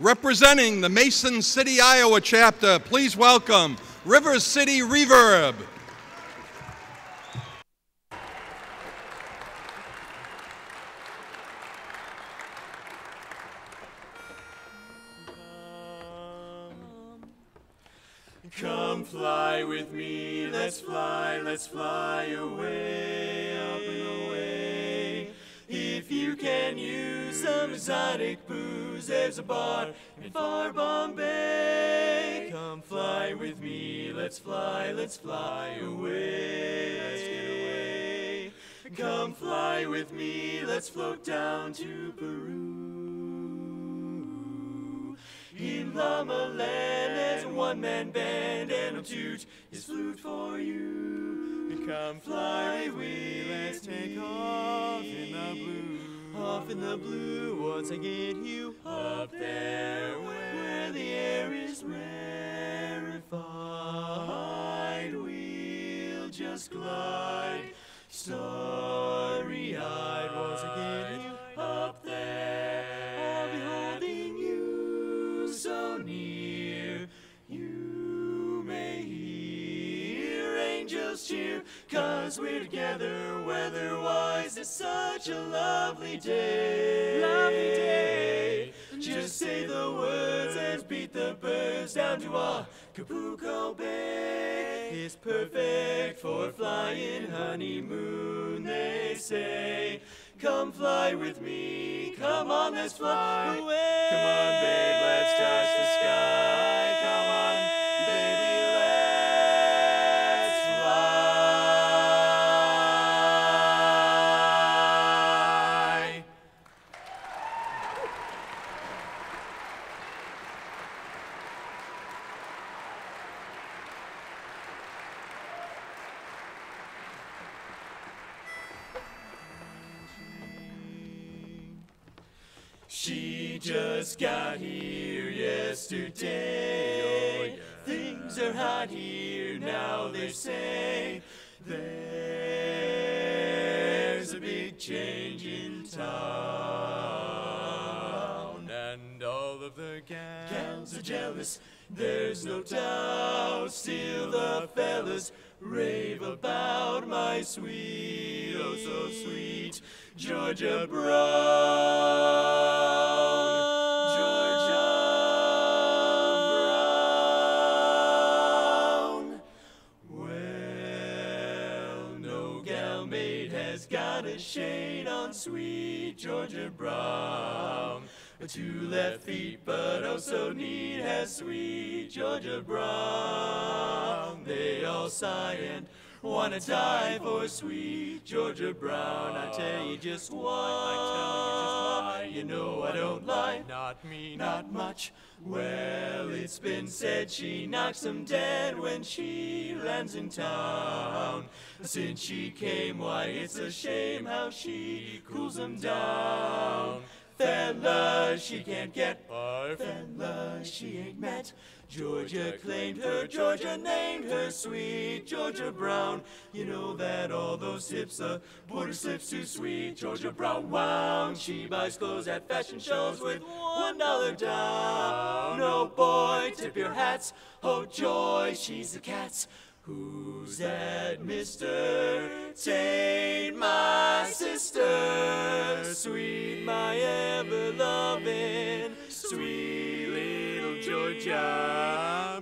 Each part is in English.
Representing the Mason City, Iowa chapter, please welcome River City Reverb. Come fly with me, let's fly away, up and away. If you can use some exotic booze, there's a bar in far Bombay. Come fly with me, let's fly away, let's get away. Come fly with me, let's float down to Peru. In Llama Land, there's a one-man band, and he'll toot his flute for you. Come fly with me, let's take off in the blue. Off in the blue, once I get you up there, where the air is rarefied, we'll just glide, starry-eyed, once I get you up there. I'll be holding you so near, you may hear angels cheer, 'cause we're together weather-wise. It's such a lovely day, lovely day. Just say the words and beat the birds down to Acapulco Bay. It's perfect for flying honeymoon, they say. Come fly with me, come on, let's fly away. Come on, babe, let's touch the sky. Come on, baby, let's fly. She just got here yesterday. Things are hot here now, they say. There's a big change in town, and all of the gals are jealous, there's no doubt. Still the fellas rave about my sweet, oh so sweet Georgia Brown. Georgia Brown. Well, no gal maid has got a shade on sweet Georgia Brown. 2 left feet, but oh so neat has sweet Georgia Brown. They all sigh and wanna die for sweet Georgia Brown. I tell you just why, you know I don't lie. Not me, not much. Well, it's been said she knocks 'em dead when she lands in town. Since she came, why, it's a shame how she cools 'em down. Fellas she can't get, fellas she ain't met. Georgia claimed her, Georgia named her sweet Georgia Brown. You know that all those tips, border slips to sweet Georgia Brown. Wow, she buys clothes at fashion shows with $1 down. No boy, tip your hats, oh joy, she's the cat's. Who's that mister? Tain't my sister, sweet my ever-loving, sweet little Georgia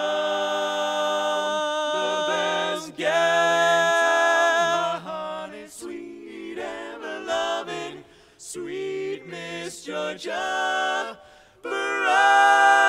Brown. The best gal, my honey, sweet ever-loving, sweet Miss Georgia Brown.